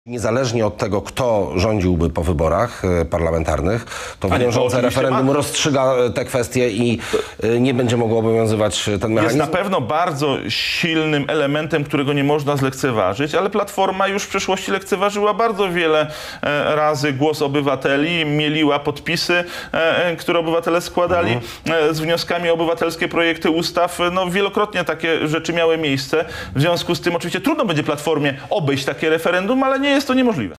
Niezależnie od tego, kto rządziłby po wyborach parlamentarnych, to wiążące referendum rozstrzyga te kwestie i nie będzie mogło obowiązywać ten mechanizm. Jest na pewno bardzo silnym elementem, którego nie można zlekceważyć, ale Platforma już w przeszłości lekceważyła bardzo wiele razy głos obywateli, mieliła podpisy, które obywatele składali z wnioskami o obywatelskie projekty ustaw. No, wielokrotnie takie rzeczy miały miejsce. W związku z tym oczywiście trudno będzie Platformie obejść takie referendum, ale nie jest to niemożliwe.